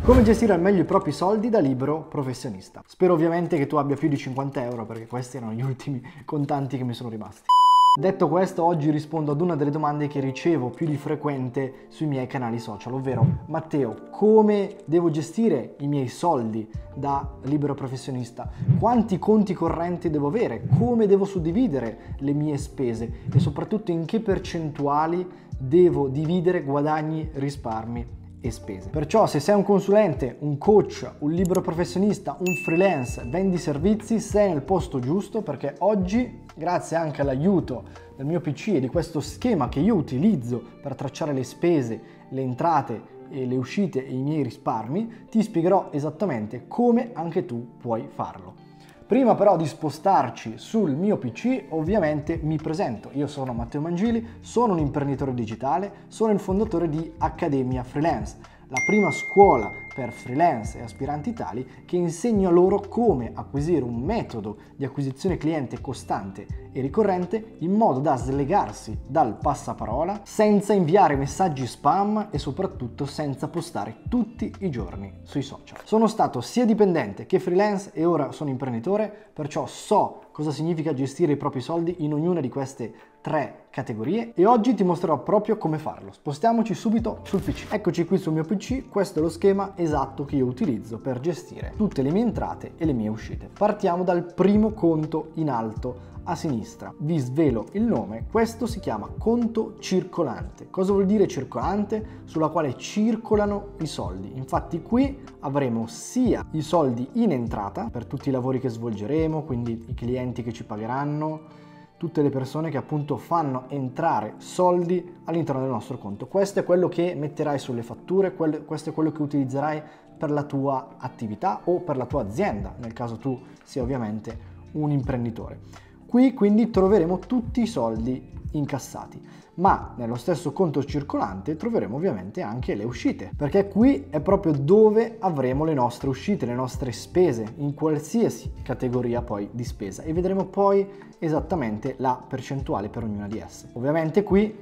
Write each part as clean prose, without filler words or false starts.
Come gestire al meglio i propri soldi da libero professionista. Spero ovviamente che tu abbia più di 50 euro, perché questi erano gli ultimi contanti che mi sono rimasti. Detto questo, oggi rispondo ad una delle domande che ricevo più di frequente sui miei canali social, ovvero: Matteo, come devo gestire i miei soldi da libero professionista? Quanti conti correnti devo avere? Come devo suddividere le mie spese? E soprattutto in che percentuali devo dividere guadagni, risparmi e spese? Perciò, se sei un consulente, un coach, un libero professionista, un freelance, vendi servizi, sei nel posto giusto, perché oggi, grazie anche all'aiuto del mio PC e di questo schema che io utilizzo per tracciare le spese, le entrate e le uscite e i miei risparmi, ti spiegherò esattamente come anche tu puoi farlo. Prima però di spostarci sul mio PC, ovviamente mi presento. Io sono Matteo Mangili, sono un imprenditore digitale, sono il fondatore di Accademia Freelance, la prima scuola per freelance e aspiranti tali che insegna loro come acquisire un metodo di acquisizione cliente costante e ricorrente in modo da slegarsi dal passaparola senza inviare messaggi spam e soprattutto senza postare tutti i giorni sui social. Sono stato sia dipendente che freelance e ora sono imprenditore, perciò so cosa significa gestire i propri soldi in ognuna di queste 3 categorie e oggi ti mostrerò proprio come farlo. Spostiamoci subito sul PC. Eccoci qui sul mio PC, questo è lo schema esatto che io utilizzo per gestire tutte le mie entrate e le mie uscite. Partiamo dal primo conto in alto a sinistra. Vi svelo il nome, questo si chiama conto circolante. Cosa vuol dire circolante? Sulla quale circolano i soldi. Infatti qui avremo sia i soldi in entrata per tutti i lavori che svolgeremo, quindi i clienti che ci pagheranno, tutte le persone che appunto fanno entrare soldi all'interno del nostro conto. Questo è quello che metterai sulle fatture, questo è quello che utilizzerai per la tua attività o per la tua azienda, nel caso tu sia ovviamente un imprenditore. Qui quindi troveremo tutti i soldi incassati, ma nello stesso conto circolante troveremo ovviamente anche le uscite, perché qui è proprio dove avremo le nostre uscite, le nostre spese, in qualsiasi categoria poi di spesa, e vedremo poi esattamente la percentuale per ognuna di esse. Ovviamente qui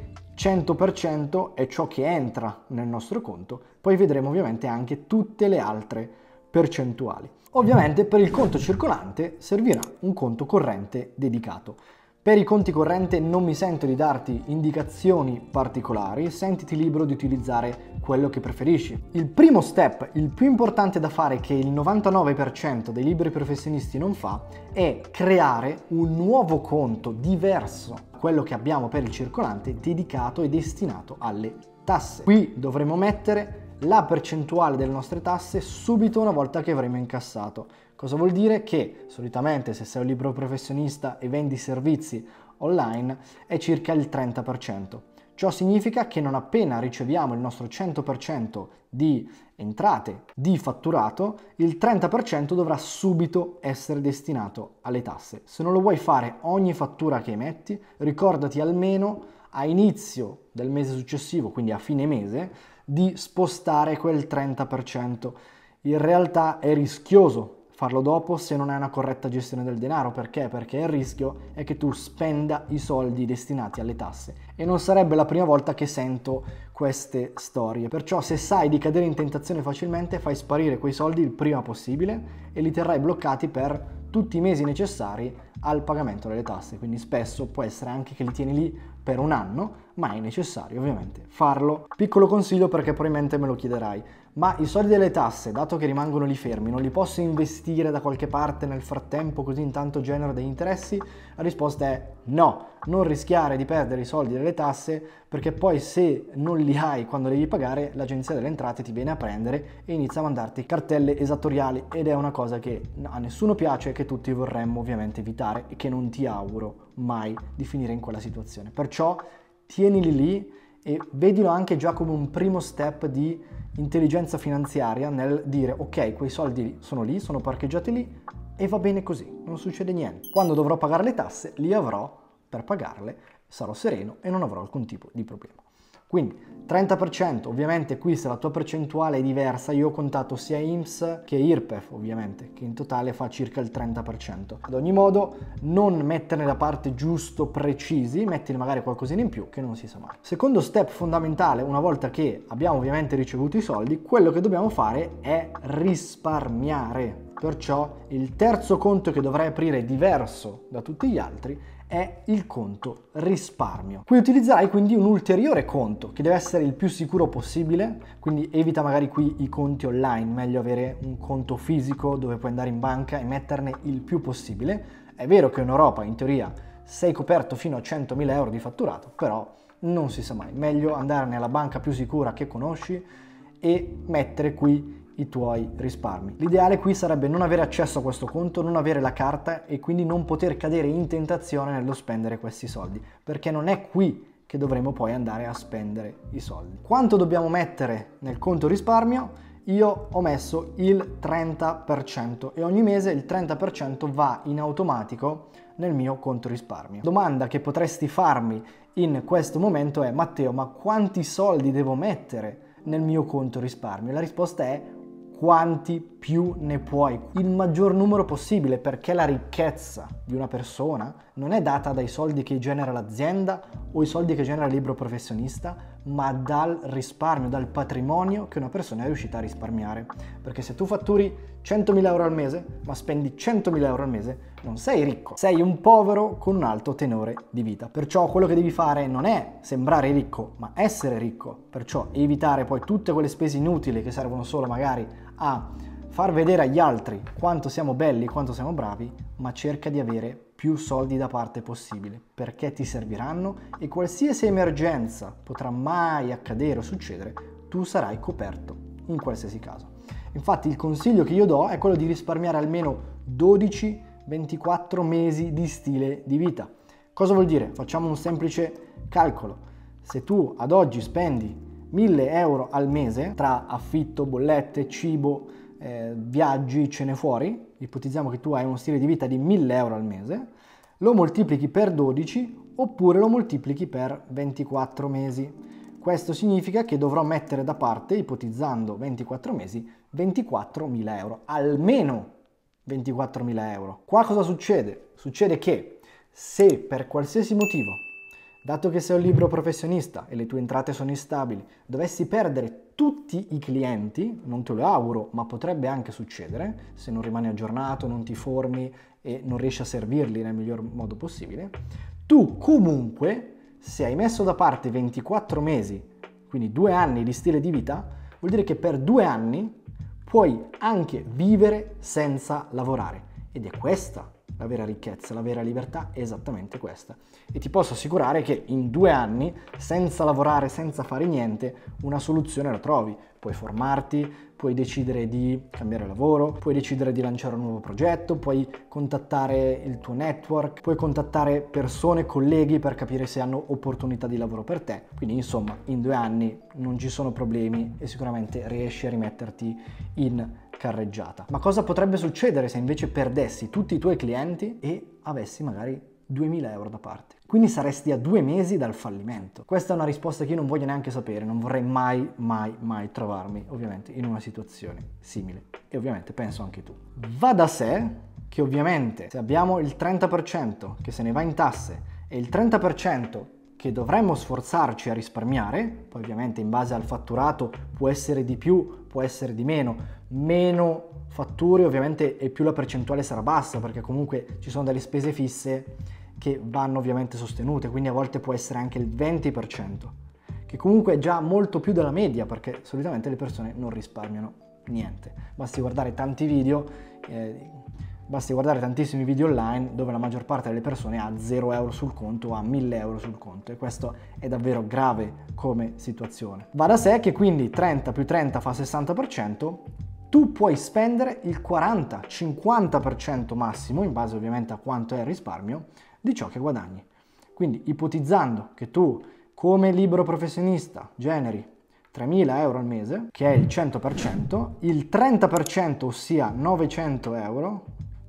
100% è ciò che entra nel nostro conto, poi vedremo ovviamente anche tutte le altre percentuali. Ovviamente per il conto circolante servirà un conto corrente dedicato. Per i conti correnti non mi sento di darti indicazioni particolari, sentiti libero di utilizzare quello che preferisci. Il primo step, il più importante da fare, che il 99% dei liberi professionisti non fa, è creare un nuovo conto diverso da quello che abbiamo per il circolante, dedicato e destinato alle tasse. Qui dovremo mettere la percentuale delle nostre tasse subito una volta che avremo incassato. Cosa vuol dire? Che solitamente, se sei un libero professionista e vendi servizi online, è circa il 30%. Ciò significa che non appena riceviamo il nostro 100% di entrate, di fatturato, il 30% dovrà subito essere destinato alle tasse. Se non lo vuoi fare ogni fattura che emetti, ricordati almeno a inizio del mese successivo, quindi a fine mese, di spostare quel 30%. In realtà è rischioso farlo dopo se non hai una corretta gestione del denaro. Perché? Perché il rischio è che tu spenda i soldi destinati alle tasse, e non sarebbe la prima volta che sento queste storie. Perciò, se sai di cadere in tentazione facilmente, fai sparire quei soldi il prima possibile e li terrai bloccati per tutti i mesi necessari al pagamento delle tasse. Quindi spesso può essere anche che li tieni lì per un anno, ma è necessario ovviamente farlo. Piccolo consiglio, perché probabilmente me lo chiederai: ma i soldi delle tasse, dato che rimangono lì fermi, non li posso investire da qualche parte nel frattempo, così intanto genero degli interessi? La risposta è no. Non rischiare di perdere i soldi delle tasse, perché poi se non li hai quando devi pagare, l'agenzia delle entrate ti viene a prendere e inizia a mandarti cartelle esattoriali, ed è una cosa che a nessuno piace e che tutti vorremmo ovviamente evitare, e che non ti auguro mai di finire in quella situazione. Perciò tienili lì e vedilo anche già come un primo step di intelligenza finanziaria, nel dire: ok, quei soldi sono lì, sono parcheggiati lì e va bene così, non succede niente. Quando dovrò pagare le tasse, li avrò per pagarle, sarò sereno e non avrò alcun tipo di problema. Quindi 30%, ovviamente qui se la tua percentuale è diversa, io ho contato sia INPS che IRPEF ovviamente, che in totale fa circa il 30%. Ad ogni modo non metterne da parte giusto precisi, mettine magari qualcosina in più che non si sa mai. Secondo step fondamentale, una volta che abbiamo ovviamente ricevuto i soldi, quello che dobbiamo fare è risparmiare. Perciò il terzo conto che dovrai aprire diverso da tutti gli altri è il conto risparmio. Qui utilizzerai quindi un ulteriore conto che deve essere il più sicuro possibile, quindi evita magari qui i conti online, meglio avere un conto fisico dove puoi andare in banca e metterne il più possibile. È vero che in Europa in teoria sei coperto fino a 100.000 euro di fatturato, però non si sa mai, meglio andare nella banca più sicura che conosci e mettere qui i tuoi risparmi. L'ideale qui sarebbe non avere accesso a questo conto, non avere la carta e quindi non poter cadere in tentazione nello spendere questi soldi, perché non è qui che dovremo poi andare a spendere i soldi. Quanto dobbiamo mettere nel conto risparmio? Io ho messo il 30% e ogni mese il 30% va in automatico nel mio conto risparmio. Domanda che potresti farmi in questo momento è: Matteo, ma quanti soldi devo mettere nel mio conto risparmio? La risposta è: quanti più ne puoi, il maggior numero possibile, perché la ricchezza di una persona non è data dai soldi che genera l'azienda o i soldi che genera il libero professionista, ma dal risparmio, dal patrimonio che una persona è riuscita a risparmiare. Perché se tu fatturi 100.000 euro al mese, ma spendi 100.000 euro al mese, non sei ricco, sei un povero con un alto tenore di vita. Perciò quello che devi fare non è sembrare ricco, ma essere ricco. Perciò evitare poi tutte quelle spese inutili che servono solo magari a far vedere agli altri quanto siamo belli, quanto siamo bravi, ma cerca di avere più soldi da parte possibile, perché ti serviranno e qualsiasi emergenza potrà mai accadere o succedere, tu sarai coperto in qualsiasi caso. Infatti il consiglio che io do è quello di risparmiare almeno 12-24 mesi di stile di vita. Cosa vuol dire? Facciamo un semplice calcolo. Se tu ad oggi spendi 1.000 euro al mese tra affitto, bollette, cibo, viaggi, cene fuori, ipotizziamo che tu hai uno stile di vita di 1.000 euro al mese, lo moltiplichi per 12 oppure lo moltiplichi per 24 mesi. Questo significa che dovrò mettere da parte, ipotizzando 24 mesi, 24.000 euro, almeno 24.000 euro. Qua cosa succede? Succede che se per qualsiasi motivo, dato che sei un libero professionista e le tue entrate sono instabili, dovessi perdere tutti i clienti, non te lo auguro, ma potrebbe anche succedere, se non rimani aggiornato, non ti formi e non riesci a servirli nel miglior modo possibile, tu comunque, se hai messo da parte 24 mesi, quindi 2 anni di stile di vita, vuol dire che per 2 anni puoi anche vivere senza lavorare. Ed è questa la vera ricchezza, la vera libertà è esattamente questa. E ti posso assicurare che in 2 anni, senza lavorare, senza fare niente, una soluzione la trovi. Puoi formarti, puoi decidere di cambiare lavoro, puoi decidere di lanciare un nuovo progetto, puoi contattare il tuo network, puoi contattare persone, colleghi per capire se hanno opportunità di lavoro per te. Quindi insomma, in 2 anni non ci sono problemi e sicuramente riesci a rimetterti in carreggiata. Ma cosa potrebbe succedere se invece perdessi tutti i tuoi clienti e avessi magari 2.000 euro da parte? Quindi saresti a 2 mesi dal fallimento. Questa è una risposta che io non voglio neanche sapere, non vorrei mai trovarmi ovviamente in una situazione simile e ovviamente penso anche tu. Va da sé che ovviamente se abbiamo il 30% che se ne va in tasse e il 30% che dovremmo sforzarci a risparmiare, poi ovviamente in base al fatturato può essere di più, può essere di meno fatture ovviamente e più la percentuale sarà bassa, perché comunque ci sono delle spese fisse che vanno ovviamente sostenute, quindi a volte può essere anche il 20%, che comunque è già molto più della media, perché solitamente le persone non risparmiano niente. Basti guardare tanti video, basti guardare tantissimi video online dove la maggior parte delle persone ha 0 euro sul conto o ha 1.000 euro sul conto, e questo è davvero grave come situazione. Va da sé che quindi 30 più 30 fa 60%, tu puoi spendere il 40-50% massimo, in base ovviamente a quanto è il risparmio, di ciò che guadagni. Quindi ipotizzando che tu come libero professionista generi 3.000 euro al mese, che è il 100%, il 30%, ossia 900 euro,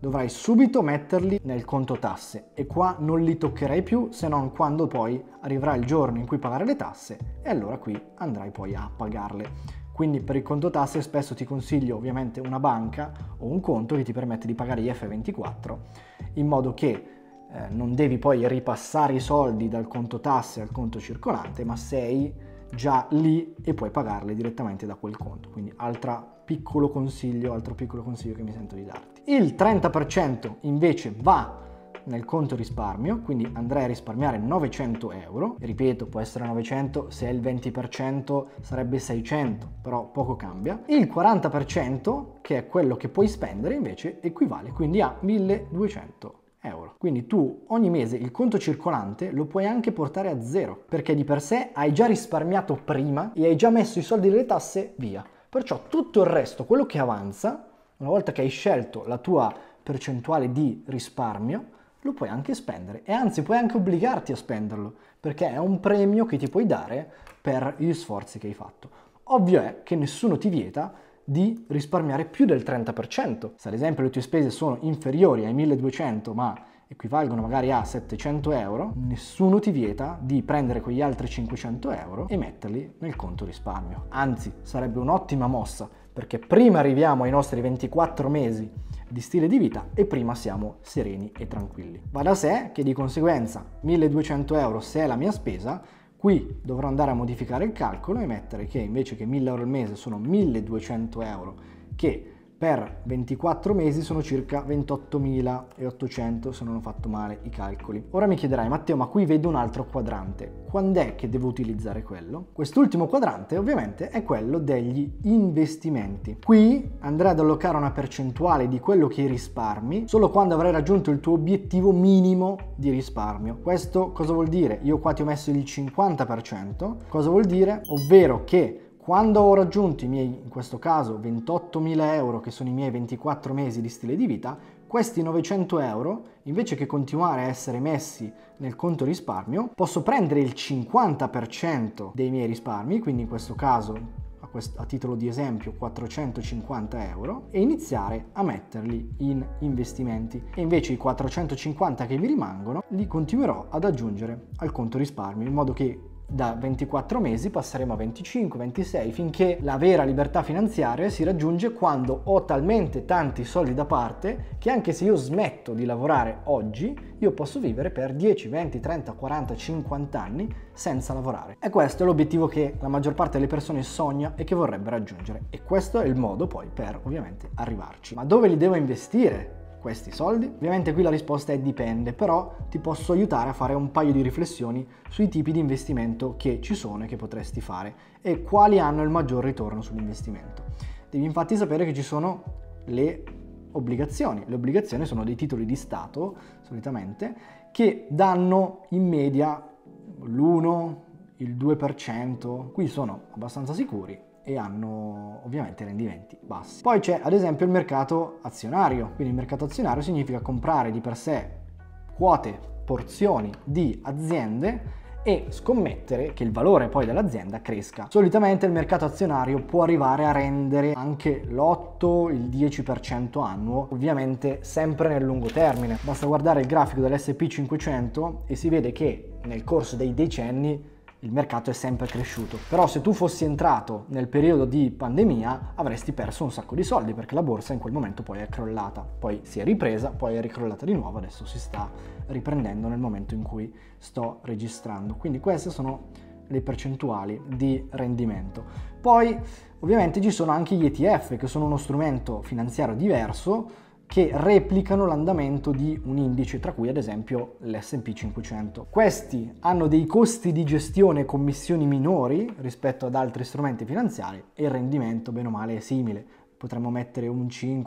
dovrai subito metterli nel conto tasse e qua non li toccherai più se non quando poi arriverà il giorno in cui pagare le tasse e allora qui andrai poi a pagarle. Quindi per il conto tasse spesso ti consiglio ovviamente una banca o un conto che ti permette di pagare gli F24 in modo che non devi poi ripassare i soldi dal conto tasse al conto circolante, ma sei già lì e puoi pagarle direttamente da quel conto. Quindi altro piccolo consiglio che mi sento di darti. Il 30% invece va nel conto risparmio, quindi andrei a risparmiare 900 euro. Ripeto, può essere 900, se è il 20% sarebbe 600, però poco cambia. Il 40%, che è quello che puoi spendere, invece equivale quindi a 1200 euro. Quindi tu ogni mese il conto circolante lo puoi anche portare a zero, perché di per sé hai già risparmiato prima e hai già messo i soldi delle tasse via. Perciò tutto il resto, quello che avanza, una volta che hai scelto la tua percentuale di risparmio, lo puoi anche spendere e anzi puoi anche obbligarti a spenderlo, perché è un premio che ti puoi dare per gli sforzi che hai fatto. Ovvio è che nessuno ti vieta di risparmiare più del 30%. Se ad esempio le tue spese sono inferiori ai 1200 ma equivalgono magari a 700 euro, nessuno ti vieta di prendere quegli altri 500 euro e metterli nel conto risparmio. Anzi, sarebbe un'ottima mossa, perché prima arriviamo ai nostri 24 mesi di stile di vita e prima siamo sereni e tranquilli. Va da sé che di conseguenza 1200 euro se è la mia spesa, qui dovrò andare a modificare il calcolo e mettere che invece che 1000 euro al mese sono 1200 euro, che per 24 mesi sono circa 28.800 se non ho fatto male i calcoli. Ora mi chiederai, Matteo, ma qui vedo un altro quadrante, quando è che devo utilizzare quello? Quest'ultimo quadrante ovviamente è quello degli investimenti. Qui andrai ad allocare una percentuale di quello che risparmi solo quando avrai raggiunto il tuo obiettivo minimo di risparmio. Questo cosa vuol dire? Io qua ti ho messo il 50%, cosa vuol dire? Ovvero che quando ho raggiunto i miei, in questo caso, 28.000 euro, che sono i miei 24 mesi di stile di vita, questi 900 euro, invece che continuare a essere messi nel conto risparmio, posso prendere il 50% dei miei risparmi, quindi in questo caso, a titolo di esempio, 450 euro, e iniziare a metterli in investimenti. E invece i 450 che mi rimangono, li continuerò ad aggiungere al conto risparmio, in modo che da 24 mesi passeremo a 25, 26, finché la vera libertà finanziaria si raggiunge quando ho talmente tanti soldi da parte che anche se io smetto di lavorare oggi, io posso vivere per 10, 20, 30, 40, 50 anni senza lavorare. E questo è l'obiettivo che la maggior parte delle persone sogna e che vorrebbe raggiungere. E questo è il modo poi per ovviamente arrivarci. Ma dove li devo investire questi soldi? Ovviamente qui la risposta è dipende, però ti posso aiutare a fare un paio di riflessioni sui tipi di investimento che ci sono e che potresti fare e quali hanno il maggior ritorno sull'investimento. Devi infatti sapere che ci sono le obbligazioni. Le obbligazioni sono dei titoli di Stato, solitamente, che danno in media l'1, il 2%, qui sono abbastanza sicuri e hanno ovviamente rendimenti bassi. Poi c'è ad esempio il mercato azionario, quindi il mercato azionario significa comprare di per sé quote, porzioni di aziende e scommettere che il valore poi dell'azienda cresca. Solitamente il mercato azionario può arrivare a rendere anche l'8, il 10% annuo, ovviamente sempre nel lungo termine. Basta guardare il grafico dell'S&P 500 e si vede che nel corso dei decenni il mercato è sempre cresciuto. Però se tu fossi entrato nel periodo di pandemia avresti perso un sacco di soldi, perché la borsa in quel momento poi è crollata, poi si è ripresa, poi è ricrollata di nuovo, adesso si sta riprendendo nel momento in cui sto registrando. Quindi queste sono le percentuali di rendimento. Poi ovviamente ci sono anche gli ETF, che sono uno strumento finanziario diverso che replicano l'andamento di un indice, tra cui ad esempio l'S&P 500. Questi hanno dei costi di gestione e commissioni minori rispetto ad altri strumenti finanziari e il rendimento bene o male è simile, potremmo mettere un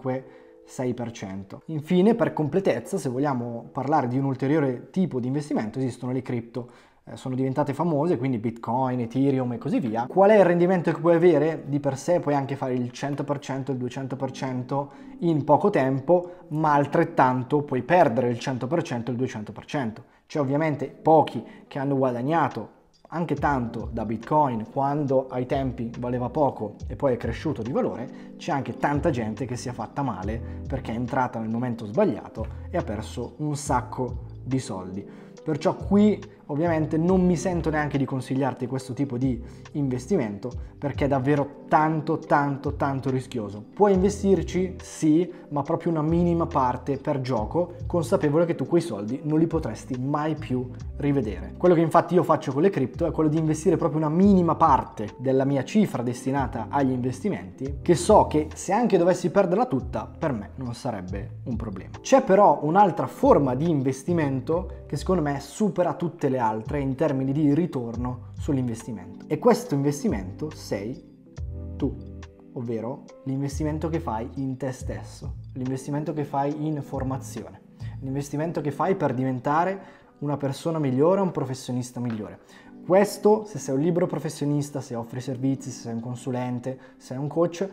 5-6%. Infine, per completezza, se vogliamo parlare di un ulteriore tipo di investimento, esistono le cripto. Sono diventate famose, quindi Bitcoin, Ethereum e così via. Qual è il rendimento che puoi avere? Di per sé puoi anche fare il 100%, il 200% in poco tempo, ma altrettanto puoi perdere il 100% e il 200%. C'è ovviamente pochi che hanno guadagnato anche tanto da Bitcoin quando ai tempi valeva poco e poi è cresciuto di valore, c'è anche tanta gente che si è fatta male perché è entrata nel momento sbagliato e ha perso un sacco di soldi. Perciò qui ovviamente non mi sento neanche di consigliarti questo tipo di investimento perché è davvero tanto rischioso. Puoi investirci? Sì, ma proprio una minima parte per gioco, consapevole che tu quei soldi non li potresti mai più rivedere. Quello che infatti io faccio con le cripto è quello di investire proprio una minima parte della mia cifra destinata agli investimenti, che so che se anche dovessi perderla tutta, per me non sarebbe un problema. C'è però un'altra forma di investimento che secondo me supera tutte le altre in termini di ritorno sull'investimento. E questo investimento sei tu, ovvero l'investimento che fai in te stesso, l'investimento che fai in formazione, l'investimento che fai per diventare una persona migliore, un professionista migliore. Questo, se sei un libero professionista, se offri servizi, se sei un consulente, se sei un coach,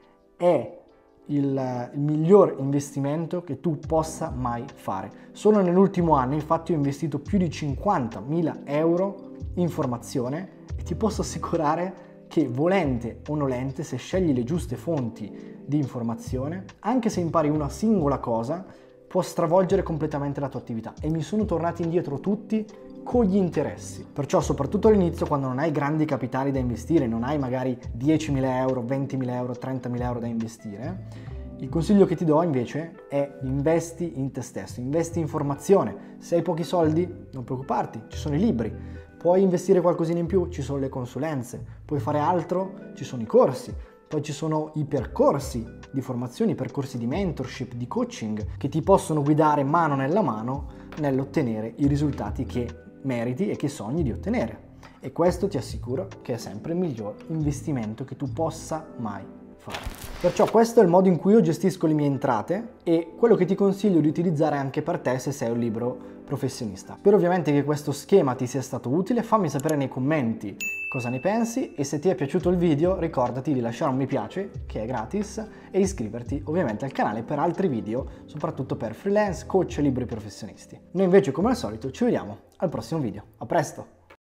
è il miglior investimento che tu possa mai fare. Solo nell'ultimo anno infatti ho investito più di 50.000 euro in formazione e ti posso assicurare che volente o nolente, se scegli le giuste fonti di informazione, anche se impari una singola cosa, può stravolgere completamente la tua attività. E mi sono tornati indietro tutti con gli interessi. Perciò soprattutto all'inizio, quando non hai grandi capitali da investire, non hai magari 10.000 euro, 20.000 euro, 30.000 euro da investire, il consiglio che ti do invece è investi in te stesso, investi in formazione. Se hai pochi soldi, non preoccuparti, ci sono i libri. Puoi investire qualcosina in più, ci sono le consulenze. Puoi fare altro, ci sono i corsi. Poi ci sono i percorsi di formazione, i percorsi di mentorship, di coaching, che ti possono guidare mano nella mano nell'ottenere i risultati che meriti e che sogni di ottenere. E questo ti assicuro che è sempre il miglior investimento che tu possa mai fare. Perciò questo è il modo in cui io gestisco le mie entrate e quello che ti consiglio di utilizzare anche per te se sei un libero professionista. Spero ovviamente che questo schema ti sia stato utile, fammi sapere nei commenti cosa ne pensi e se ti è piaciuto il video ricordati di lasciare un mi piace, che è gratis, e iscriverti ovviamente al canale per altri video, soprattutto per freelance, coach e liberi professionisti. Noi invece come al solito ci vediamo al prossimo video. A presto!